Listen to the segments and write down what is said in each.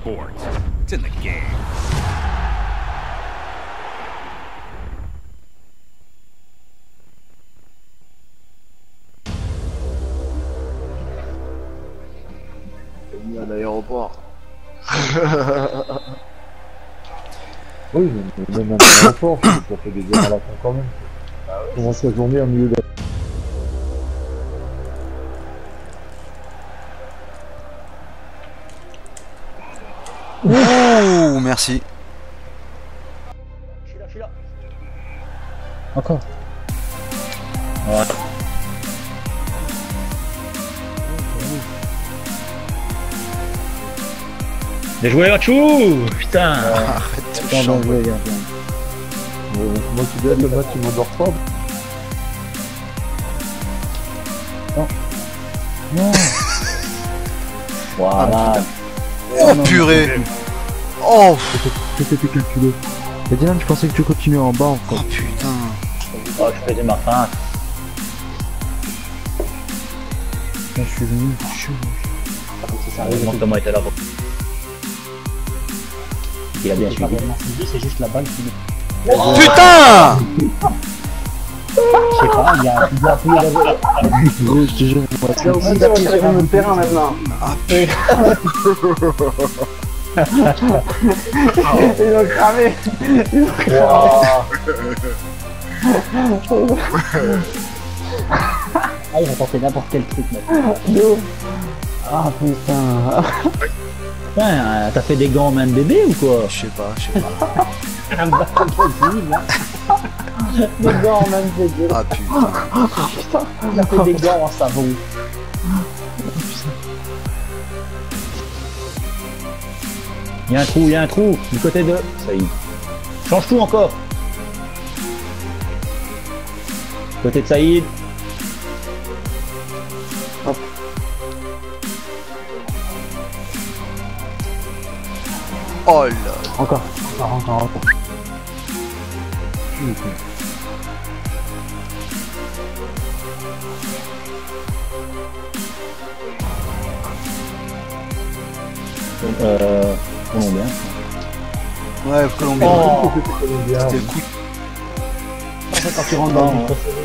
sport. It's in the game. Mis à l'aéroport. Oui, mais même à l'aéroport, ça fait des heures à la fin quand même. Commence la journée en milieu de... Ouh, merci. Je suis là. Encore. Ouais. Bien joué, Machou. Putain. Arrête de Bien chanter. joué, bien. Moi qui gagne le match, il m'endort pas. Non. Voilà. Oh purée. Oh. Qu'est-ce que t'es calculé? Mais Dylan, je pensais que tu continuais en bas en fait. Oh putain. Oh, je faisais ma fin. Là, je suis venu, chaud. Heureusement que Thomas était là. Il a bien suivi. C'est juste la balle qui... Putain. Je sais pas, il y a appuyé la... Gros, je te jure, moi, Il y a aussi d'appuyer sur le terrain maintenant. Ah putain. Ils ont cramé. Ah, il va tenter n'importe quel truc maintenant. Ah putain. Putain, t'as fait des gants main de bébé ou quoi? Je sais pas. Un bâton possible, hein. Des gants, même des deux. Ah putain. Il a fait des gants en savon. Il y a un trou, du côté de... Ça y est. Change tout encore. Côté de Saïd. Oh là. Encore. Colombien. Ouais, Colombien. Oh, C'était le coup. Quand tu rentres dans le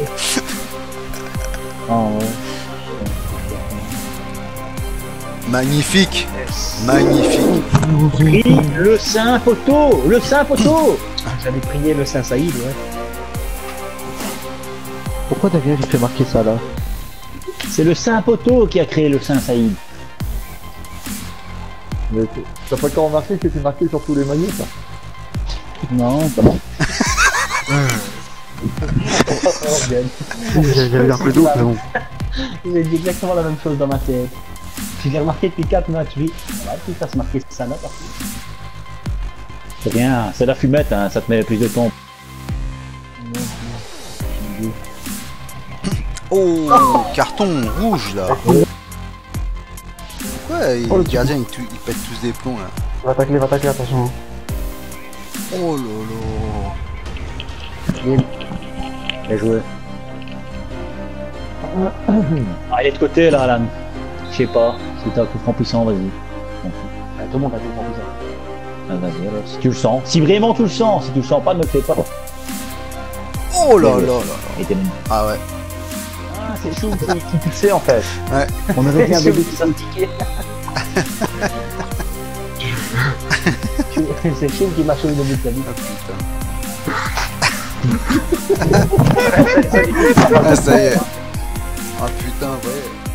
ah ouais. Magnifique. Magnifique. Prie le Saint Poteau. Le Saint Poteau. J'allais prier le Saint Saïd, ouais. Pourquoi Daniel il fait marquer ça là? C'est le Saint Poteau qui a créé le Saint Saïd. Mais t'as pas encore remarqué que c'est marqué sur tous les maillots, ça? Non, pas bon. J'avais l'air plus doux, mais bon. J'ai dit exactement la même chose dans ma tête. J'ai remarqué depuis 4 matchs, oui. Voilà, tout ça se marqué ça là, par contre. C'est rien, c'est la fumette, hein, ça te met plus de temps. Oh, carton rouge là. Pourquoi les gardiens ils pètent tous des plombs là? Va tacler, attention. Oh lolo. Bien joué. Ah, il est de côté là, Alan. Je sais pas, si t'as un coup franc puissant, vas-y. Tout le monde a tout compris ça. Ah, vas-y alors, si tu le sens. Si vraiment tu le sens, si tu le sens pas, ne le fais pas. Oh là là là. Et t'es même. Ah ouais. Ah, c'est chou qui pixait en fait. Ouais. On aurait dit un bébé qui s'impliquait. C'est Chine qui m'a choué le but de la vie. Ah putain. Ah ça y est. Ah putain, ouais.